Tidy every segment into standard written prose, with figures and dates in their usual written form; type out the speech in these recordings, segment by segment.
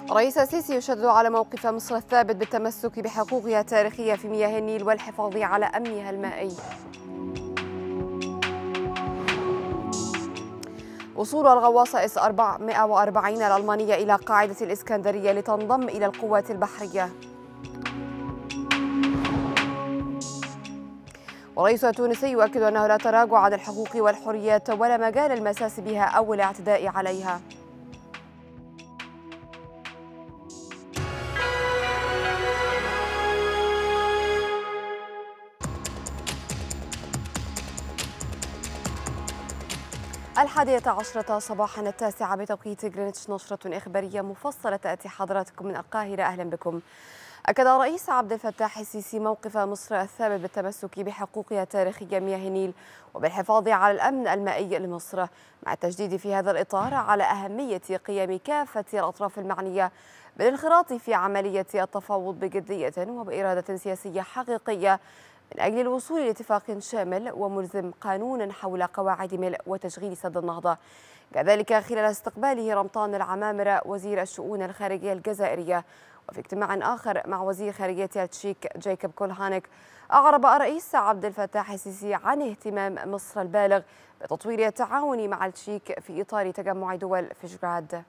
الرئيس السيسي يشدد على موقف مصر الثابت بالتمسك بحقوقها التاريخية في مياه النيل والحفاظ على أمنها المائي. وصول الغواصة اس 440 الألمانية إلى قاعدة الإسكندرية لتنضم إلى القوات البحرية. والرئيس التونسي يؤكد أنه لا تراجع عن الحقوق والحريات ولا مجال المساس بها أو الاعتداء عليها. الحادية عشرة صباحا 9 بتوقيت غرينتش، نشرة إخبارية مفصلة تأتي حضراتكم من القاهرة. أهلا بكم. أكد الرئيس عبد الفتاح السيسي موقف مصر الثابت بالتمسك بحقوقها التاريخية مياه النيل وبالحفاظ على الأمن المائي لمصر، مع التجديد في هذا الإطار على أهمية قيام كافة الأطراف المعنية بالانخراط في عملية التفاوض بجدية وبإرادة سياسية حقيقية من أجل الوصول لاتفاق شامل وملزم قانونا حول قواعد ملء وتشغيل سد النهضة. كذلك خلال استقباله رمضان العمامرة وزير الشؤون الخارجية الجزائرية، وفي اجتماع آخر مع وزير خارجية التشيك جايكوب كولهانيك، أعرب الرئيس عبد الفتاح السيسي عن اهتمام مصر البالغ بتطوير التعاون مع التشيك في إطار تجمع دول فيشغراد.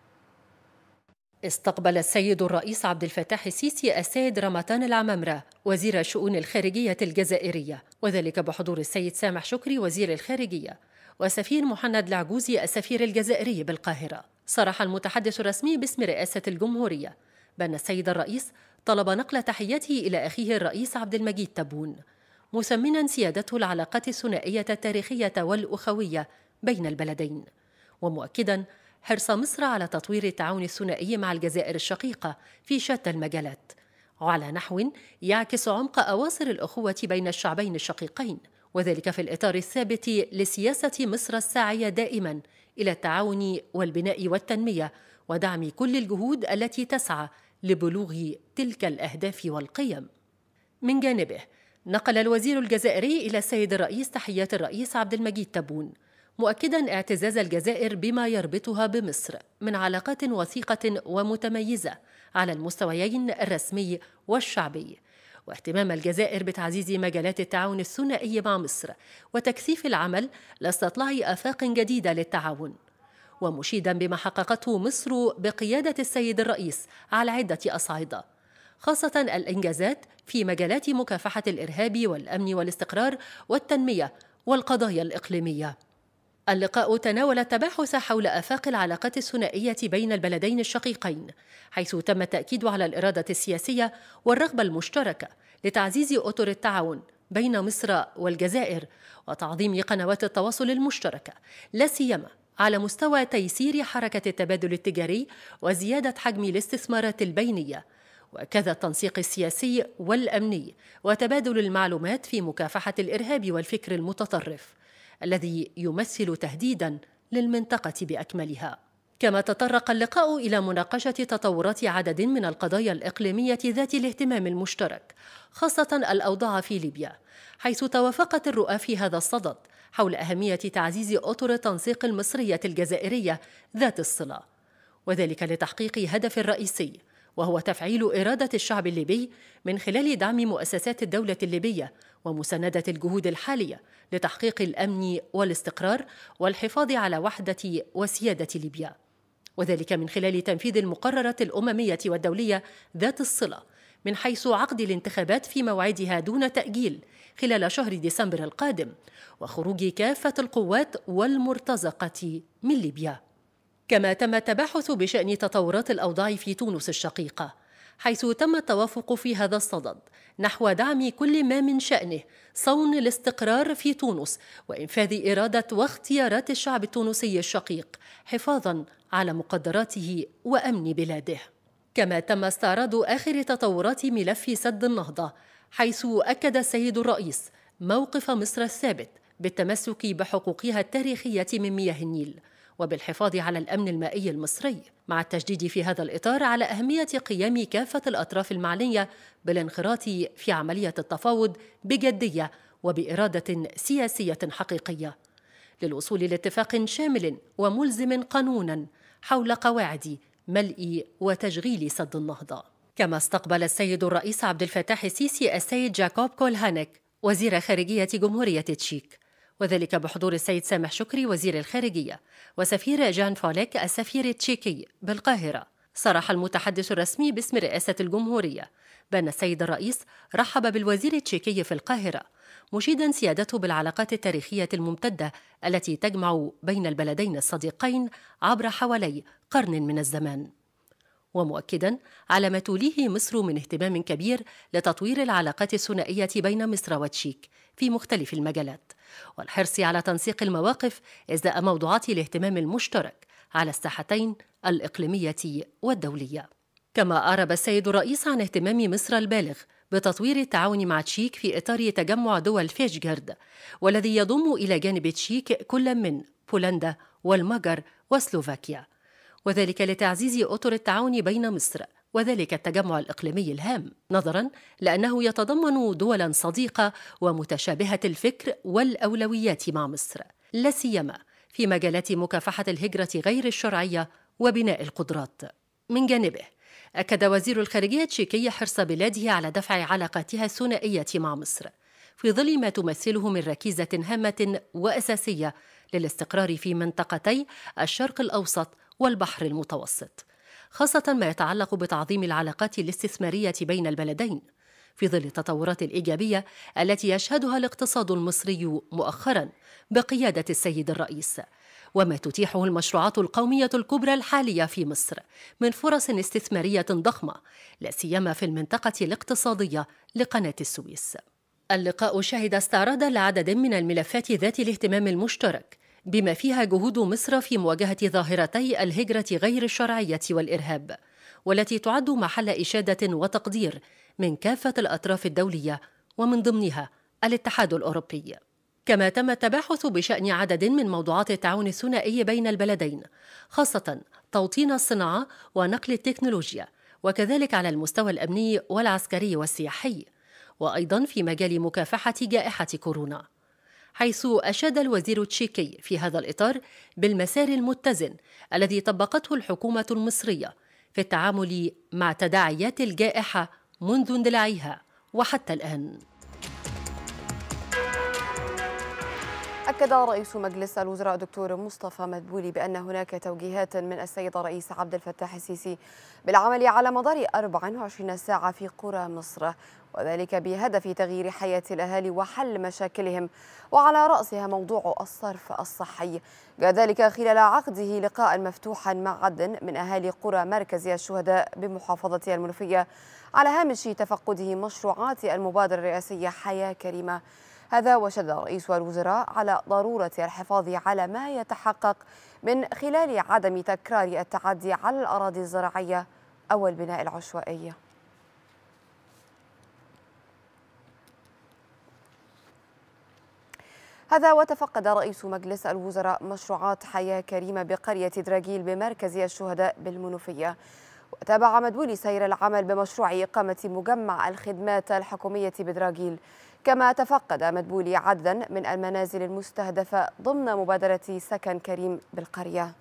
استقبل السيد الرئيس عبد الفتاح السيسي السيد رمضان العمامرة وزير الشؤون الخارجية الجزائرية، وذلك بحضور السيد سامح شكري وزير الخارجية وسفير محمد العجوزي السفير الجزائري بالقاهرة. صرح المتحدث الرسمي باسم رئاسة الجمهورية بأن السيد الرئيس طلب نقل تحياته إلى أخيه الرئيس عبد المجيد تبون، مثمنا سيادته العلاقات الثنائية التاريخية والأخوية بين البلدين، ومؤكدا حرص مصر على تطوير التعاون الثنائي مع الجزائر الشقيقة في شتى المجالات، وعلى نحو يعكس عمق أواصر الأخوة بين الشعبين الشقيقين، وذلك في الإطار الثابت لسياسة مصر الساعية دائما إلى التعاون والبناء والتنمية ودعم كل الجهود التي تسعى لبلوغ تلك الأهداف والقيم. من جانبه نقل الوزير الجزائري إلى السيد الرئيس تحيات الرئيس عبد المجيد تبون، مؤكدا اعتزاز الجزائر بما يربطها بمصر من علاقات وثيقة ومتميزة على المستويين الرسمي والشعبي، واهتمام الجزائر بتعزيز مجالات التعاون الثنائي مع مصر وتكثيف العمل لاستطلاع آفاق جديدة للتعاون، ومشيدا بما حققته مصر بقيادة السيد الرئيس على عدة أصعدة، خاصة الإنجازات في مجالات مكافحة الإرهاب والأمن والاستقرار والتنمية والقضايا الإقليمية. اللقاء تناول التباحث حول آفاق العلاقات الثنائية بين البلدين الشقيقين، حيث تم التأكيد على الإرادة السياسية والرغبة المشتركة لتعزيز أطر التعاون بين مصر والجزائر وتعظيم قنوات التواصل المشتركة، لا سيما على مستوى تيسير حركة التبادل التجاري وزيادة حجم الاستثمارات البينية، وكذا التنسيق السياسي والأمني وتبادل المعلومات في مكافحة الإرهاب والفكر المتطرف الذي يمثل تهديداً للمنطقة بأكملها. كما تطرق اللقاء إلى مناقشة تطورات عدد من القضايا الإقليمية ذات الاهتمام المشترك، خاصة الأوضاع في ليبيا، حيث توافقت الرؤى في هذا الصدد حول أهمية تعزيز أطر التنسيق المصرية الجزائرية ذات الصلة، وذلك لتحقيق هدف رئيسي، وهو تفعيل إرادة الشعب الليبي من خلال دعم مؤسسات الدولة الليبية ومساندة الجهود الحالية لتحقيق الأمن والاستقرار والحفاظ على وحدة وسيادة ليبيا، وذلك من خلال تنفيذ المقررات الأممية والدولية ذات الصلة من حيث عقد الانتخابات في موعدها دون تأجيل خلال شهر ديسمبر القادم، وخروج كافة القوات والمرتزقة من ليبيا. كما تم التباحث بشأن تطورات الأوضاع في تونس الشقيقة، حيث تم التوافق في هذا الصدد نحو دعم كل ما من شأنه صون الاستقرار في تونس وإنفاذ إرادة واختيارات الشعب التونسي الشقيق حفاظاً على مقدراته وأمن بلاده. كما تم استعراض آخر تطورات ملف سد النهضة، حيث أكد السيد الرئيس موقف مصر الثابت بالتمسك بحقوقها التاريخية من مياه النيل وبالحفاظ على الأمن المائي المصري، مع التشديد في هذا الإطار على أهمية قيام كافة الأطراف المعنية بالانخراط في عملية التفاوض بجدية وبإرادة سياسية حقيقية للوصول لاتفاق شامل وملزم قانونا حول قواعد ملء وتشغيل سد النهضة. كما استقبل السيد الرئيس عبد الفتاح السيسي السيد جاكوب كولهانيك وزير خارجية جمهورية تشيك، وذلك بحضور السيد سامح شكري وزير الخارجية وسفير جان فوليك السفير التشيكي بالقاهرة. صرح المتحدث الرسمي باسم رئاسة الجمهورية بأن السيد الرئيس رحب بالوزير التشيكي في القاهرة، مشيدا سيادته بالعلاقات التاريخية الممتدة التي تجمع بين البلدين الصديقين عبر حوالي قرن من الزمان، ومؤكدا على ما توليه مصر من اهتمام كبير لتطوير العلاقات الثنائية بين مصر وتشيك في مختلف المجالات، والحرص على تنسيق المواقف إزاء موضوعات الاهتمام المشترك على الساحتين الإقليمية والدولية. كما أعرب السيد الرئيس عن اهتمام مصر البالغ بتطوير التعاون مع تشيك في إطار تجمع دول فيشجارد، والذي يضم إلى جانب تشيك كل من بولندا والمجر وسلوفاكيا، وذلك لتعزيز أطر التعاون بين مصر وذلك التجمع الإقليمي الهام، نظراً لأنه يتضمن دولاً صديقة ومتشابهة الفكر والأولويات مع مصر، لا سيما في مجالات مكافحة الهجرة غير الشرعية وبناء القدرات. من جانبه أكد وزير الخارجية التشيكي حرص بلاده على دفع علاقاتها الثنائية مع مصر في ظل ما تمثله من ركيزة هامة وأساسية للاستقرار في منطقتي الشرق الأوسط والبحر المتوسط، خاصة ما يتعلق بتعظيم العلاقات الاستثمارية بين البلدين في ظل التطورات الإيجابية التي يشهدها الاقتصاد المصري مؤخرا بقيادة السيد الرئيس، وما تتيحه المشروعات القومية الكبرى الحالية في مصر من فرص استثمارية ضخمة، لا سيما في المنطقة الاقتصادية لقناة السويس. اللقاء شهد استعراض لعدد من الملفات ذات الاهتمام المشترك، بما فيها جهود مصر في مواجهة ظاهرتي الهجرة غير الشرعية والإرهاب، والتي تعد محل إشادة وتقدير من كافة الأطراف الدولية ومن ضمنها الاتحاد الأوروبي. كما تم التباحث بشأن عدد من موضوعات التعاون الثنائي بين البلدين، خاصة توطين الصناعة ونقل التكنولوجيا، وكذلك على المستوى الأمني والعسكري والسياحي، وأيضا في مجال مكافحة جائحة كورونا، حيث أشاد الوزير التشيكي في هذا الإطار بالمسار المتزن الذي طبقته الحكومة المصرية في التعامل مع تداعيات الجائحة منذ اندلاعها وحتى الآن. أكد رئيس مجلس الوزراء دكتور مصطفى مدبولي بأن هناك توجيهات من السيد الرئيس عبد الفتاح السيسي بالعمل على مدار 24 ساعة في قرى مصر، وذلك بهدف تغيير حياة الأهالي وحل مشاكلهم، وعلى رأسها موضوع الصرف الصحي. جاء ذلك خلال عقده لقاء مفتوحا مع عدد من أهالي قرى مركز الشهداء بمحافظة المنوفية على هامش تفقده مشروعات المبادرة الرئاسية حياة كريمة. هذا وشدد رئيس الوزراء على ضرورة الحفاظ على ما يتحقق من خلال عدم تكرار التعدي على الأراضي الزراعية أو البناء العشوائي. هذا وتفقد رئيس مجلس الوزراء مشروعات حياة كريمة بقرية دراجيل بمركز الشهداء بالمنوفية، وتابع مدبولي سير العمل بمشروع إقامة مجمع الخدمات الحكومية بدراجيل. كما تفقد مدبولي عددا من المنازل المستهدفة ضمن مبادرة سكن كريم بالقرية.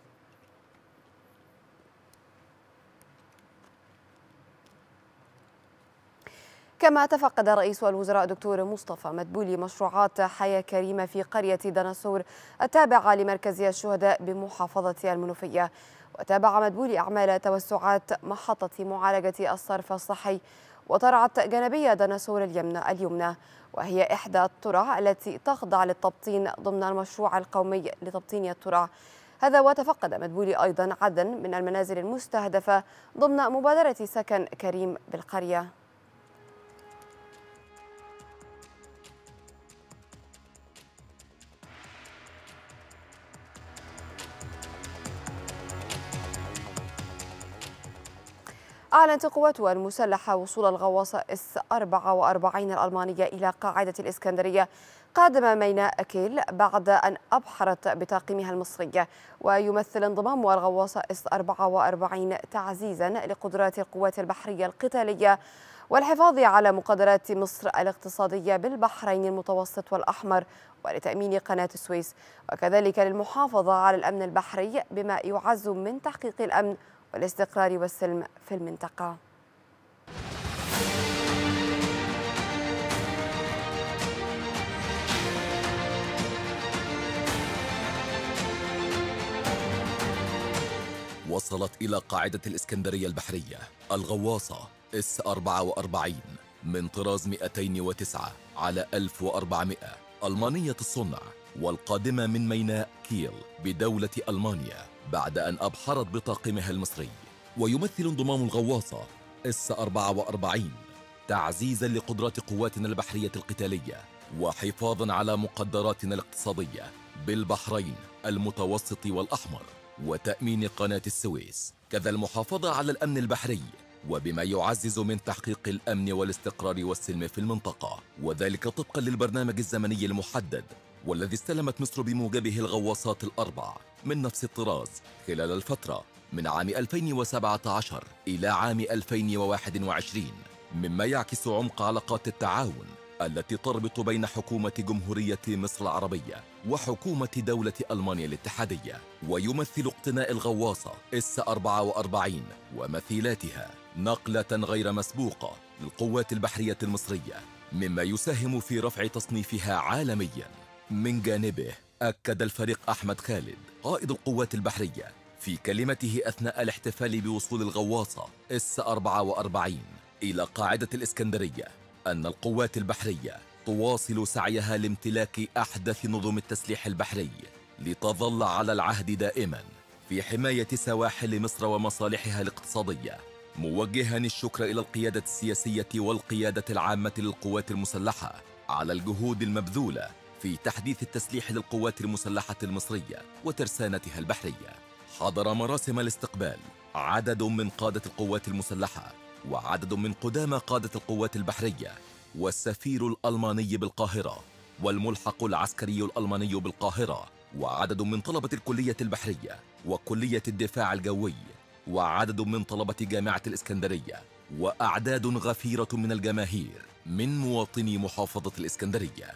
كما تفقد رئيس الوزراء دكتور مصطفى مدبولي مشروعات حياة كريمة في قرية دنسور التابعة لمركز الشهداء بمحافظة المنوفية، وتابع مدبولي أعمال توسعات محطة معالجة الصرف الصحي وطرعت جانبية دنسور اليمنى، وهي إحدى الترع التي تخضع للتبطين ضمن المشروع القومي لتبطين الترع. هذا وتفقد مدبولي أيضا عددا من المنازل المستهدفة ضمن مبادرة سكن كريم بالقرية. أعلنت قواتها المسلحة وصول الغواصة اس 44 الألمانية إلى قاعدة الإسكندرية قادم ميناء كيل بعد أن أبحرت بطاقمها المصرية، ويمثل انضمام الغواصة اس 44 تعزيزا لقدرات القوات البحرية القتالية والحفاظ على مقدرات مصر الاقتصادية بالبحرين المتوسط والأحمر ولتأمين قناة السويس، وكذلك للمحافظة على الأمن البحري بما يعز من تحقيق الأمن والاستقرار والسلم في المنطقة. وصلت إلى قاعدة الإسكندرية البحرية الغواصة اس 44 من طراز 209 على 1400 ألمانية الصنع، والقادمة من ميناء كيل بدولة ألمانيا بعد أن أبحرت بطاقمها المصري. ويمثل انضمام الغواصة اس 44 تعزيزا لقدرات قواتنا البحرية القتالية وحفاظا على مقدراتنا الاقتصادية بالبحرين المتوسط والأحمر وتأمين قناة السويس، كذا المحافظة على الأمن البحري، وبما يعزز من تحقيق الأمن والاستقرار والسلم في المنطقة، وذلك طبقا للبرنامج الزمني المحدد والذي استلمت مصر بموجبه الغواصات الأربع من نفس الطراز خلال الفترة من عام 2017 إلى عام 2021، مما يعكس عمق علاقات التعاون التي تربط بين حكومة جمهورية مصر العربية وحكومة دولة ألمانيا الاتحادية. ويمثل اقتناء الغواصة اس 44 ومثيلاتها نقلة غير مسبوقة للقوات البحرية المصرية، مما يساهم في رفع تصنيفها عالميا. من جانبه أكد الفريق أحمد خالد قائد القوات البحرية في كلمته أثناء الاحتفال بوصول الغواصة اس 44 إلى قاعدة الإسكندرية أن القوات البحرية تواصل سعيها لامتلاك أحدث نظم التسليح البحري لتظل على العهد دائما في حماية سواحل مصر ومصالحها الاقتصادية، موجها الشكر إلى القيادة السياسية والقيادة العامة للقوات المسلحة على الجهود المبذولة في تحديث التسليح للقوات المسلحة المصرية وترسانتها البحرية. حضر مراسم الاستقبال عدد من قادة القوات المسلحة وعدد من قدامى قادة القوات البحرية والسفير الألماني بالقاهرة والملحق العسكري الألماني بالقاهرة وعدد من طلبة الكلية البحرية وكلية الدفاع الجوي وعدد من طلبة جامعة الإسكندرية وأعداد غفيرة من الجماهير من مواطني محافظة الإسكندرية.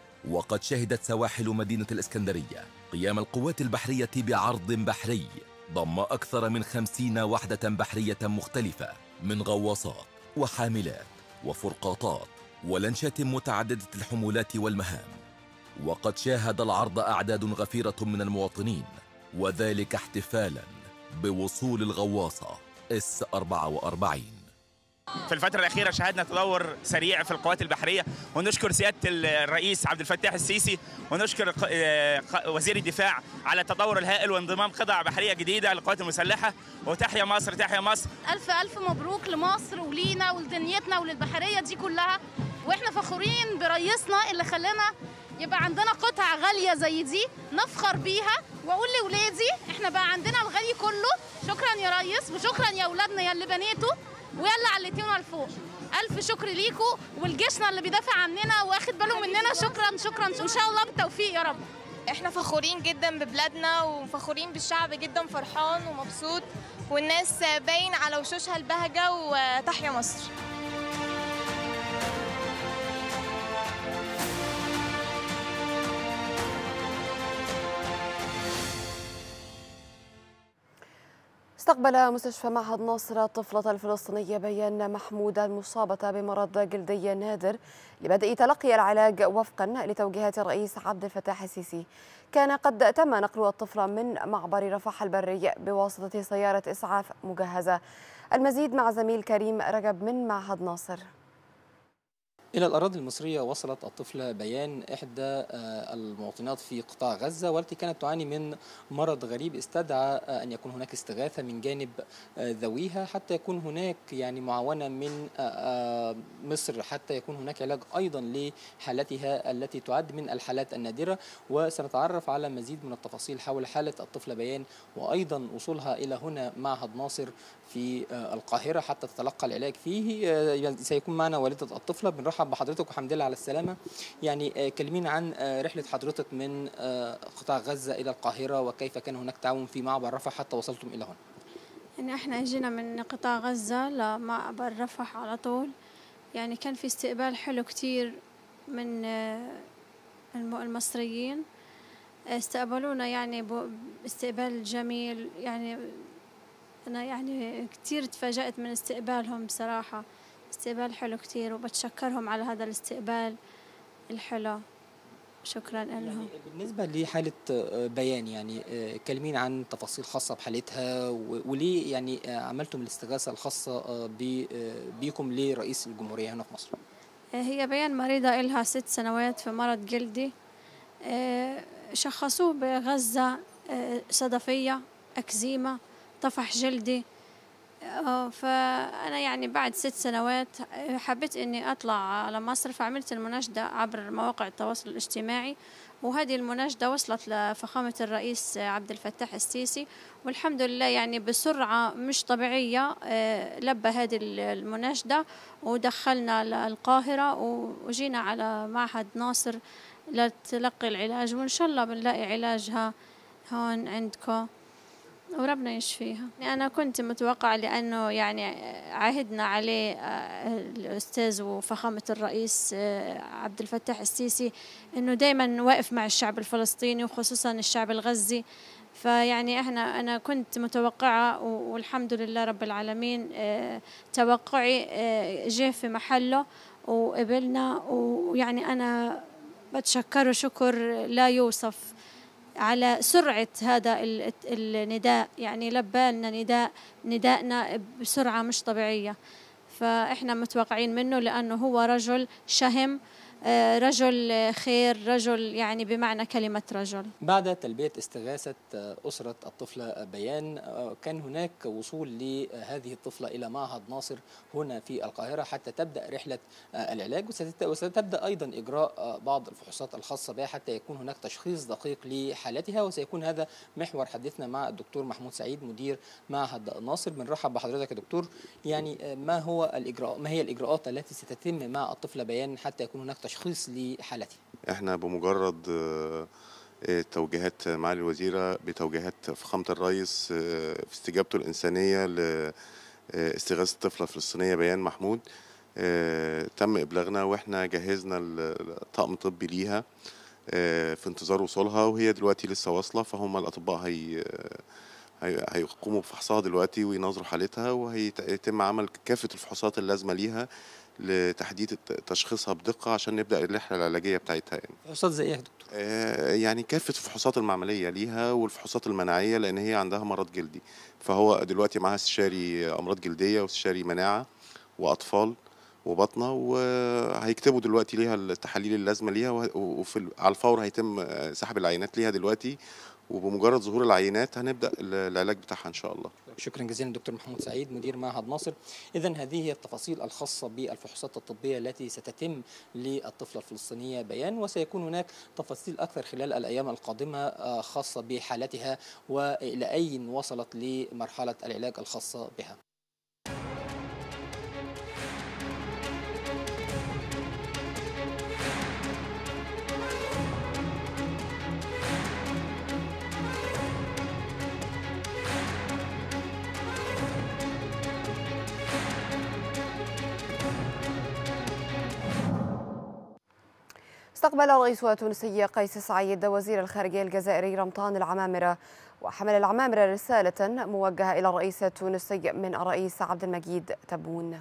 وقد شهدت سواحل مدينة الإسكندرية قيام القوات البحرية بعرض بحري ضم أكثر من 50 وحدة بحرية مختلفة من غواصات وحاملات وفرقاطات ولنشات متعددة الحمولات والمهام. وقد شاهد العرض أعداد غفيرة من المواطنين، وذلك احتفالا بوصول الغواصة اس 44. في الفترة الأخيرة شهدنا تطور سريع في القوات البحرية، ونشكر سيادة الرئيس عبد الفتاح السيسي ونشكر وزير الدفاع على التطور الهائل وانضمام قطع بحرية جديدة للقوات المسلحة. وتحيا مصر تحيا مصر. ألف ألف مبروك لمصر ولينا ولدنيتنا وللبحرية دي كلها، وإحنا فخورين برئيسنا اللي خلانا يبقى عندنا قطع غالية زي دي نفخر بيها. وأقول لولادي إحنا بقى عندنا الغالي كله. شكرا يا ريس وشكرا يا أولادنا يا اللي بنيتوا ويلا عليتونا لفوق. ألف شكر ليكوا ولجيشنا اللي بيدافع عننا واخد باله مننا. شكرا شكرا وإن شاء الله بالتوفيق يا رب. احنا فخورين جدا ببلادنا وفخورين بالشعب جدا، فرحان ومبسوط والناس باين على وشوشها البهجة. وتحيا مصر. استقبل مستشفى معهد ناصر الطفلة الفلسطينية بيان محمودة المصابة بمرض جلدي نادر لبدء تلقي العلاج وفقا لتوجيهات الرئيس عبد الفتاح السيسي. كان قد تم نقل الطفلة من معبر رفح البري بواسطة سيارة إسعاف مجهزة. المزيد مع زميل كريم رجب من معهد ناصر. إلى الأراضي المصرية وصلت الطفلة بيان إحدى المواطنات في قطاع غزة والتي كانت تعاني من مرض غريب استدعى أن يكون هناك استغاثة من جانب ذويها حتى يكون هناك يعني معاونة من مصر حتى يكون هناك علاج أيضا لحالتها التي تعد من الحالات النادرة. وسنتعرف على مزيد من التفاصيل حول حالة الطفلة بيان وأيضا وصولها إلى هنا معهد ناصر في القاهرة حتى تتلقى العلاج فيه. سيكون معنا والدة الطفلة. بنرحب بحضرتك وحمد لله على السلامة. يعني كلمينا عن رحلة حضرتك من قطاع غزة إلى القاهرة وكيف كان هناك تعاون في معبر رفح حتى وصلتم إلى هنا. يعني احنا جينا من قطاع غزة لمعبر رفح على طول. يعني كان في استقبال حلو كتير من المصريين، استقبلونا يعني استقبال جميل. يعني أنا يعني كتير تفاجأت من استقبالهم بصراحة، استقبال حلو كتير، وبتشكرهم على هذا الاستقبال الحلو. شكرا لهم. يعني بالنسبة لحالة بيان، يعني كلمين عن تفاصيل خاصة بحالتها، وليه يعني عملتم الاستغاثة الخاصة بيكم لرئيس الجمهورية هنا في مصر؟ هي بيان مريضة إلها 6 سنوات في مرض جلدي، شخصوه بغزة صدفية، أكزيما، طفح جلدي. فأنا يعني بعد 6 سنوات حبيت إني أطلع على مصر، فعملت المناشدة عبر مواقع التواصل الاجتماعي، وهذه المناشدة وصلت لفخامة الرئيس عبد الفتاح السيسي، والحمد لله يعني بسرعة مش طبيعية لبى هذه المناشدة ودخلنا القاهرة وجينا على معهد ناصر لتلقي العلاج، وإن شاء الله بنلاقي علاجها هون عندكم وربنا يشفيها. أنا كنت متوقعة لأنه يعني عهدنا عليه الأستاذ وفخامة الرئيس عبد الفتاح السيسي إنه دايما واقف مع الشعب الفلسطيني وخصوصا الشعب الغزي، فيعني أنا كنت متوقعة والحمد لله رب العالمين توقعي جه في محله وقبلنا، ويعني أنا بتشكره شكر لا يوصف على سرعة هذا النداء، يعني لبالنا ندائنا بسرعة مش طبيعية، فإحنا متوقعين منه لأنه هو رجل شهم، رجل خير، رجل يعني بمعنى كلمة رجل. بعد تلبية استغاثة أسرة الطفلة بيان، كان هناك وصول لهذه الطفلة إلى معهد ناصر هنا في القاهرة حتى تبدأ رحلة العلاج، وستبدأ أيضا إجراء بعض الفحوصات الخاصة بها حتى يكون هناك تشخيص دقيق لحالتها، وسيكون هذا محور حديثنا مع الدكتور محمود سعيد مدير معهد ناصر. بنرحب بحضرتك يا دكتور. يعني ما هي الإجراءات التي ستتم مع الطفلة بيان حتى يكون هناك تشخيص لحالتها؟ احنا بمجرد توجيهات معالي الوزيرة بتوجيهات فخامة الرئيس في استجابته الإنسانية لاستغاثة الطفلة الفلسطينية بيان محمود، تم إبلاغنا وإحنا جهزنا الطاقم الطبي ليها في انتظار وصولها، وهي دلوقتي لسه واصلة، فهم الأطباء هيقوموا بفحصها دلوقتي وينظروا حالتها، وهيتم عمل كافة الفحوصات اللازمة ليها لتحديد تشخيصها بدقة عشان نبدأ الرحلة العلاجية بتاعتها. يعني فحوصات زي ايه يا دكتور؟ يعني كافة الفحوصات المعملية ليها والفحوصات المناعية، لأن هي عندها مرض جلدي، فهو دلوقتي معاها استشاري أمراض جلدية واستشاري مناعة وأطفال وبطنة، وهيكتبوا دلوقتي ليها التحاليل اللازمة ليها، على الفور هيتم سحب العينات ليها دلوقتي، وبمجرد ظهور العينات هنبدأ العلاج بتاعها إن شاء الله. شكرا جزيلا دكتور محمود سعيد مدير معهد ناصر. إذن هذه هي التفاصيل الخاصة بالفحوصات الطبية التي ستتم للطفلة الفلسطينية بيان، وسيكون هناك تفاصيل أكثر خلال الأيام القادمة خاصة بحالتها وإلى أين وصلت لمرحلة العلاج الخاصة بها. استقبل الرئيس التونسي قيس سعيد وزير الخارجية الجزائري رمضان العمامرة، وحمل العمامرة رسالة موجهة إلى الرئيس التونسي من الرئيس عبد المجيد تبون.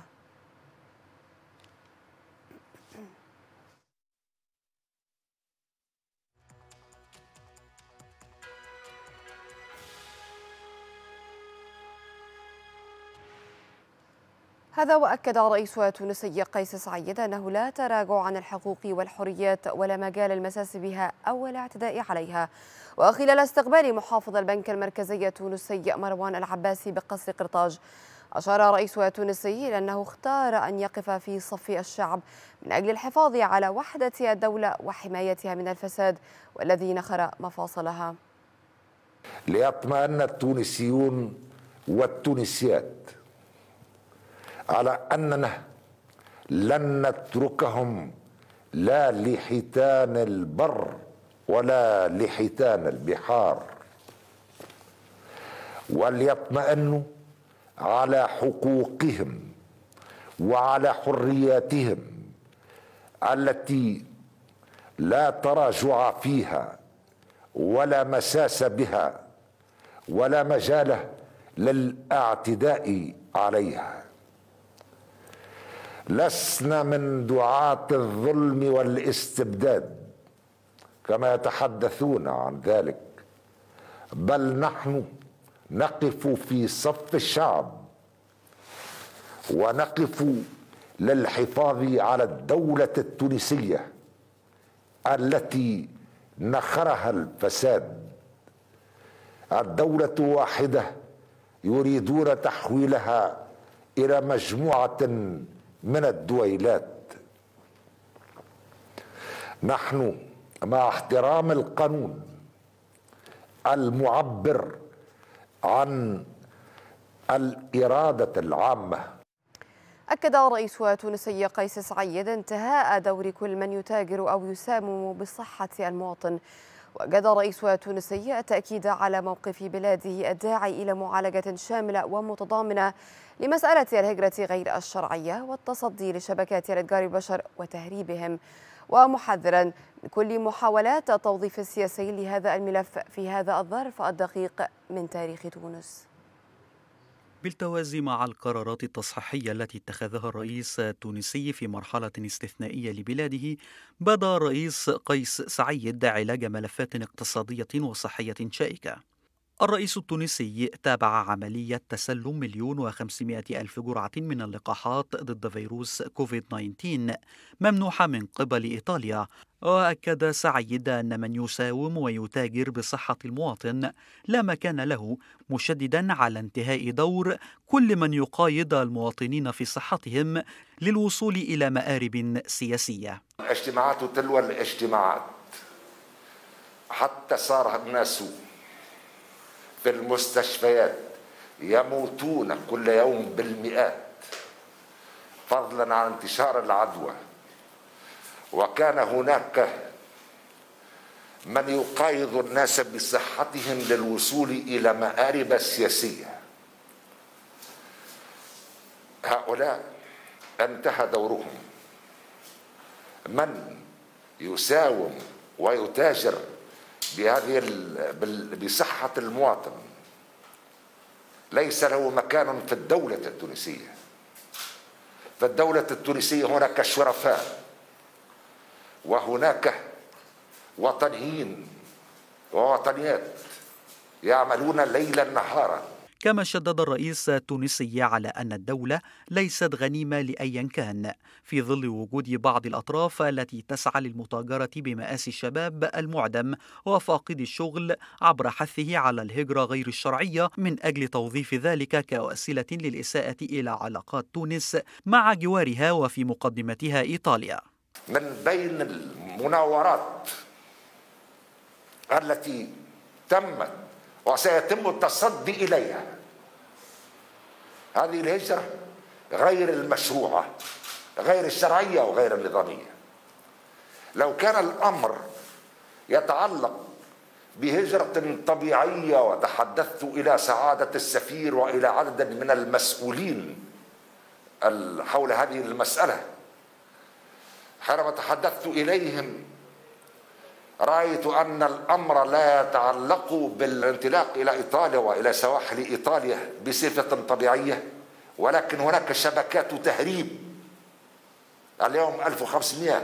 هذا وأكد الرئيس التونسي قيس سعيد أنه لا تراجع عن الحقوق والحريات ولا مجال المساس بها أو الاعتداء عليها. وخلال استقبال محافظ البنك المركزي التونسي مروان العباسي بقصر قرطاج، أشار الرئيس التونسي إلى أنه اختار أن يقف في صف الشعب من أجل الحفاظ على وحدة الدولة وحمايتها من الفساد والذي نخر مفاصلها. ليطمئن التونسيون والتونسيات على أننا لن نتركهم لا لحيتان البر ولا لحيتان البحار، وليطمئنوا على حقوقهم وعلى حرياتهم التي لا تراجع فيها ولا مساس بها ولا مجال للاعتداء عليها. لسنا من دعاة الظلم والاستبداد كما يتحدثون عن ذلك، بل نحن نقف في صف الشعب ونقف للحفاظ على الدولة التونسية التي نخرها الفساد. الدولة واحدة يريدون تحويلها إلى مجموعة من الدويلات. نحن مع احترام القانون المعبر عن الإرادة العامة. أكد رئيس تونسي قيس سعيد انتهاء دور كل من يتاجر أو يساهم بصحة المواطن. وأكد رئيس تونسي التأكيد على موقف بلاده الداعي إلى معالجة شاملة ومتضامنة لمسألة الهجرة غير الشرعية والتصدي لشبكات إتجار البشر وتهريبهم، ومحذرا من كل محاولات التوظيف السياسي لهذا الملف في هذا الظرف الدقيق من تاريخ تونس. بالتوازي مع القرارات التصحيحية التي اتخذها الرئيس التونسي في مرحلة استثنائية لبلاده، بدأ الرئيس قيس سعيد علاج ملفات اقتصادية وصحية شائكة. الرئيس التونسي تابع عملية تسلم 1,500,000 جرعة من اللقاحات ضد فيروس كوفيد-19 ممنوحة من قبل إيطاليا. وأكد سعيد أن من يساوم ويتاجر بصحة المواطن لا مكان له، مشددا على انتهاء دور كل من يقايض المواطنين في صحتهم للوصول إلى مآرب سياسية. الاجتماعات تلو الاجتماعات، حتى صار الناس في المستشفيات يموتون كل يوم بالمئات فضلا عن انتشار العدوى، وكان هناك من يقايض الناس بصحتهم للوصول إلى مآرب سياسية. هؤلاء انتهى دورهم. من يساوم ويتاجر بصحة المواطن ليس له مكان في الدولة التونسية. في الدولة التونسية هناك شرفاء وهناك وطنيين ووطنيات يعملون ليلا نهارا. كما شدد الرئيس التونسي على أن الدولة ليست غنيمة لأي كان، في ظل وجود بعض الأطراف التي تسعى للمتاجرة بمآسي الشباب المعدم وفاقد الشغل عبر حثه على الهجرة غير الشرعية من أجل توظيف ذلك كوسيلة للإساءة إلى علاقات تونس مع جوارها وفي مقدمتها إيطاليا. من بين المناورات التي تمت وسيتم التصدي إليها هذه الهجرة غير المشروعة، غير الشرعية وغير النظامية. لو كان الأمر يتعلق بهجرة طبيعية وتحدثت إلى سعادة السفير وإلى عدد من المسؤولين حول هذه المسألة، حينما تحدثت إليهم رأيت أن الأمر لا يتعلق بالانطلاق إلى إيطاليا وإلى سواحل إيطاليا بصفة طبيعية، ولكن هناك شبكات تهريب. اليوم 1500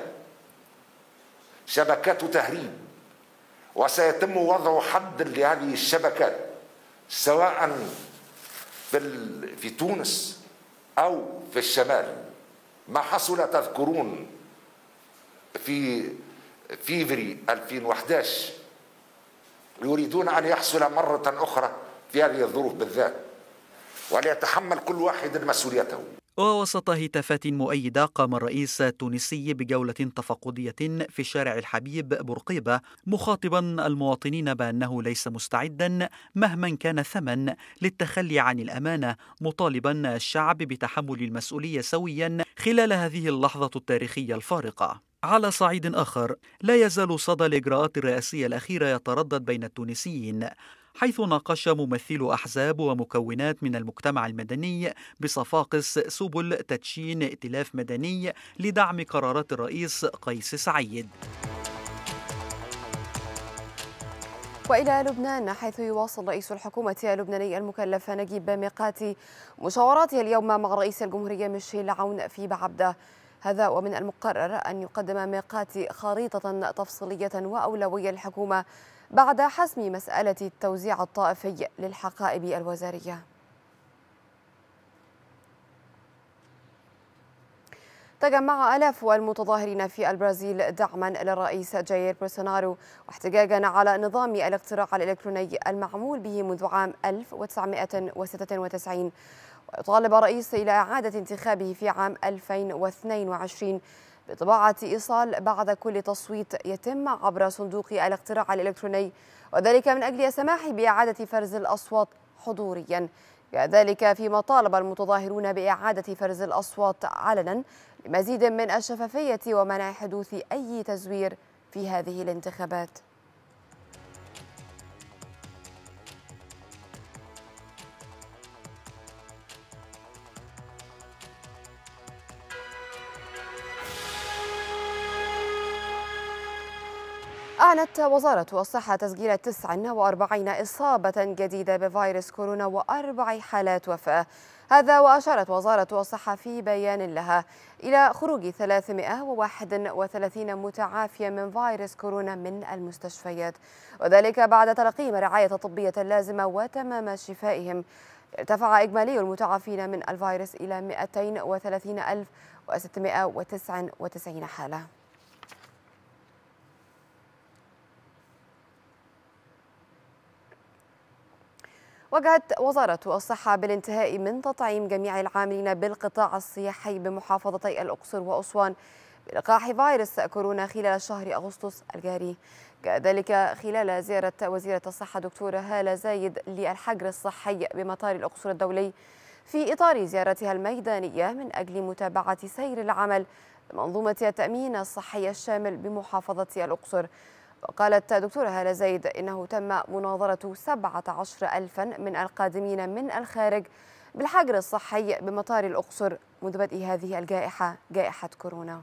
شبكات تهريب، وسيتم وضع حد لهذه الشبكات سواء في تونس أو في الشمال. ما حصل تذكرون في فيفري 2011 يريدون أن يحصل مرة أخرى في هذه الظروف بالذات، وليتحمل كل واحد مسؤوليته. ووسط هتافات مؤيدة قام الرئيس التونسي بجولة تفقدية في شارع الحبيب بورقيبة، مخاطبا المواطنين بأنه ليس مستعدا مهما كان الثمن للتخلي عن الأمانة، مطالبا الشعب بتحمل المسؤولية سويا خلال هذه اللحظة التاريخية الفارقة. على صعيد آخر، لا يزال صدى الإجراءات الرئاسية الأخيرة يتردد بين التونسيين، حيث ناقش ممثلو أحزاب ومكونات من المجتمع المدني بصفاقس سبل تدشين ائتلاف مدني لدعم قرارات الرئيس قيس سعيد. وإلى لبنان، حيث يواصل رئيس الحكومة اللبناني المكلف نجيب ميقاتي مشاوراته اليوم مع رئيس الجمهورية ميشيل عون في بعبدة. هذا ومن المقرر أن يقدم ميقاتي خريطة تفصيلية وأولوية للحكومة بعد حسم مسألة التوزيع الطائفي للحقائب الوزارية. تجمع آلاف المتظاهرين في البرازيل دعما للرئيس جاير بولسونارو واحتجاجا على نظام الاقتراع الإلكتروني المعمول به منذ عام 1996، ويطالب الرئيس إلى إعادة انتخابه في عام 2022 بطباعة إيصال بعد كل تصويت يتم عبر صندوق الاقتراع الإلكتروني، وذلك من أجل السماح بإعادة فرز الأصوات حضوريا. كذلك فيما طالب المتظاهرون بإعادة فرز الأصوات علنا لمزيد من الشفافية ومنع حدوث أي تزوير في هذه الانتخابات. أعلنت وزارة الصحة تسجيل 49 إصابة جديدة بفيروس كورونا و4 حالات وفاة. هذا وأشارت وزارة الصحة في بيان لها إلى خروج 331 متعافيا من فيروس كورونا من المستشفيات، وذلك بعد تلقيهم الرعاية الطبية اللازمة وتمام شفائهم. ارتفع إجمالي المتعافين من الفيروس إلى 230,699 حالة. وجهت وزارة الصحة بالانتهاء من تطعيم جميع العاملين بالقطاع الصحي بمحافظتي الأقصر وأسوان بلقاح فيروس كورونا خلال شهر أغسطس الجاري. كذلك خلال زيارة وزيرة الصحة دكتورة هالة زايد للحجر الصحي بمطار الأقصر الدولي في إطار زيارتها الميدانية من أجل متابعة سير العمل بمنظومة التأمين الصحي الشامل بمحافظة الأقصر. وقالت دكتورة هالة زايد إنه تم مناظرة 17,000 من القادمين من الخارج بالحجر الصحي بمطار الأقصر منذ بدء هذه الجائحة، جائحة كورونا.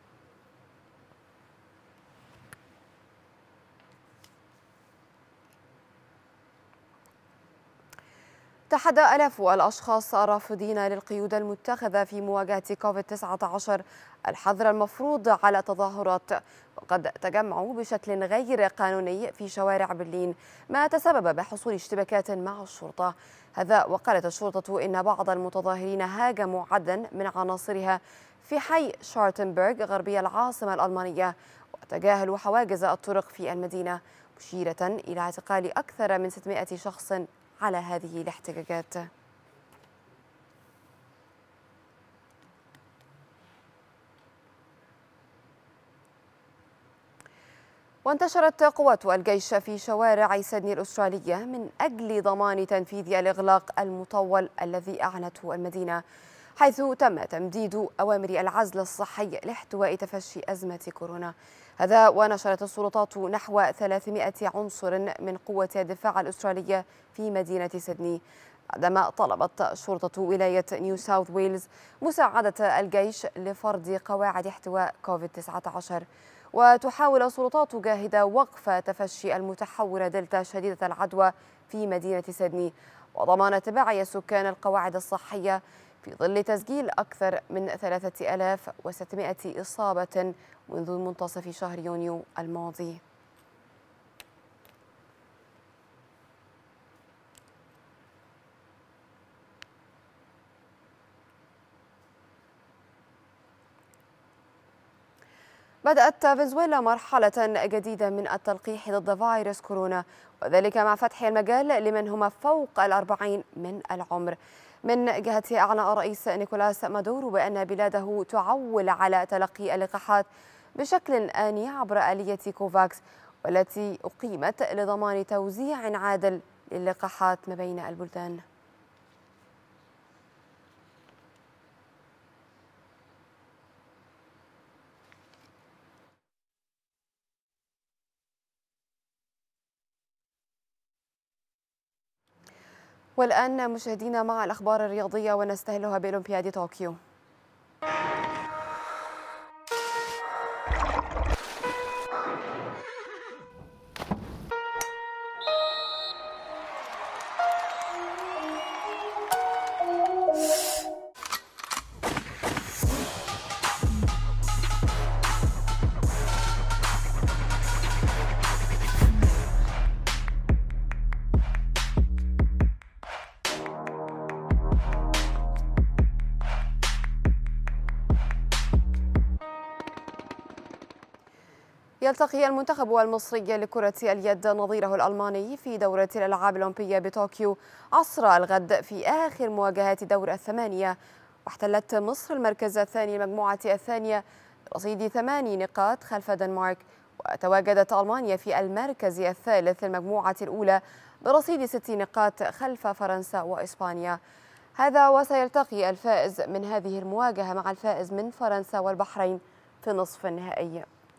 تحدى آلاف الأشخاص الرافضين للقيود المتخذة في مواجهة كوفيد-19 الحظر المفروض على التظاهرات، وقد تجمعوا بشكل غير قانوني في شوارع برلين، ما تسبب بحصول اشتباكات مع الشرطة. هذا وقالت الشرطة إن بعض المتظاهرين هاجموا عددا من عناصرها في حي شارتنبرغ غربي العاصمة الألمانية وتجاهلوا حواجز الطرق في المدينة، مشيرة إلى اعتقال أكثر من 600 شخص على هذه الاحتجاجات. وانتشرت قوات الجيش في شوارع سيدني الأسترالية من أجل ضمان تنفيذ الإغلاق المطول الذي أعلنته المدينة، حيث تم تمديد أوامر العزل الصحي لاحتواء تفشي أزمة كورونا. هذا ونشرت السلطات نحو 300 عنصر من قوة الدفاع الأسترالية في مدينة سيدني، بعدما طلبت شرطة ولاية نيو ساوث ويلز مساعدة الجيش لفرض قواعد احتواء كوفيد-19. وتحاول السلطات جاهدة وقف تفشي المتحور دلتا شديدة العدوى في مدينة سيدني وضمان تبعية سكان القواعد الصحية في ظل تسجيل أكثر من 3600 إصابة منذ منتصف شهر يونيو الماضي. بدأت فنزويلا مرحلة جديدة من التلقيح ضد فيروس كورونا، وذلك مع فتح المجال لمن هم فوق 40 من العمر. من جهته أعلن الرئيس نيكولاس مادورو بأن بلاده تعول على تلقي اللقاحات بشكل آني عبر آلية كوفاكس، والتي أقيمت لضمان توزيع عادل للقاحات ما بين البلدان. والآن مشاهدينا مع الأخبار الرياضية ونستهلها بأولمبياد طوكيو. يلتقي المنتخب المصري لكرة اليد نظيره الألماني في دورة الألعاب الأولمبية بطوكيو عصر الغد في آخر مواجهات دور الثمانية. واحتلت مصر المركز الثاني المجموعة الثانية برصيد 8 نقاط خلف دنمارك، وتواجدت ألمانيا في المركز الثالث المجموعة الأولى برصيد 6 نقاط خلف فرنسا وإسبانيا. هذا وسيلتقي الفائز من هذه المواجهة مع الفائز من فرنسا والبحرين في نصف النهائي.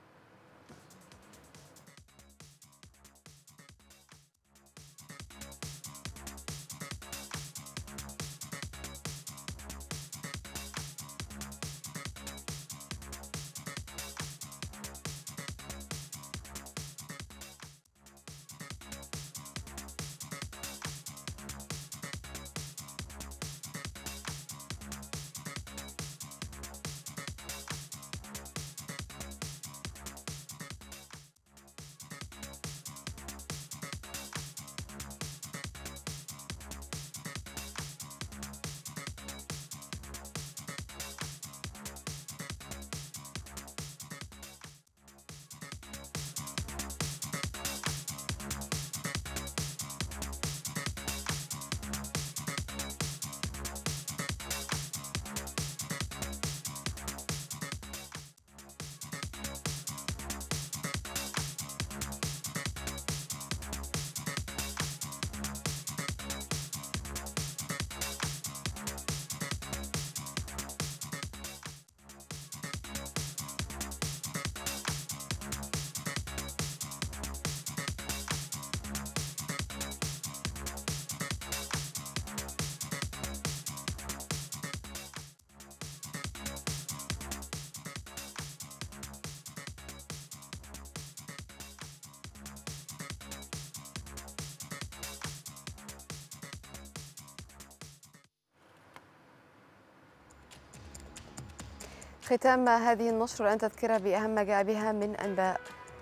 ختام هذه النشرة أن تذكر بأهم ما جاء بها من أنباء.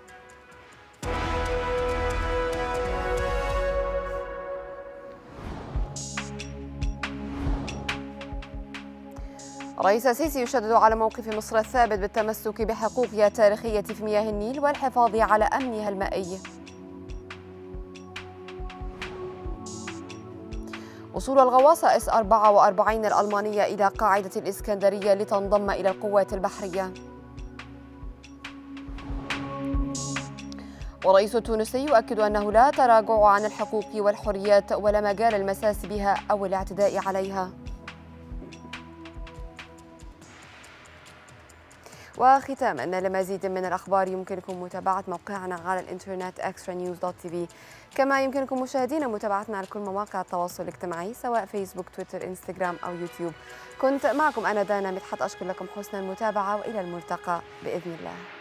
رئيس السيسي يشدد على موقف مصر الثابت بالتمسك بحقوقها التاريخية في مياه النيل والحفاظ على أمنها المائي. وصول الغواصة S-44 الألمانية إلى قاعدة الإسكندرية لتنضم إلى القوات البحرية. والرئيس التونسي يؤكد أنه لا تراجع عن الحقوق والحريات ولا مجال للمساس بها أو الاعتداء عليها. وختاما لمزيد من الأخبار يمكنكم متابعة موقعنا على الإنترنت extranews.tv، كما يمكنكم مشاهدينا متابعتنا على كل مواقع التواصل الاجتماعي سواء فيسبوك، تويتر، انستغرام أو يوتيوب. كنت معكم أنا دانا مدحت، أشكر لكم حسن المتابعة وإلى الملتقى بإذن الله.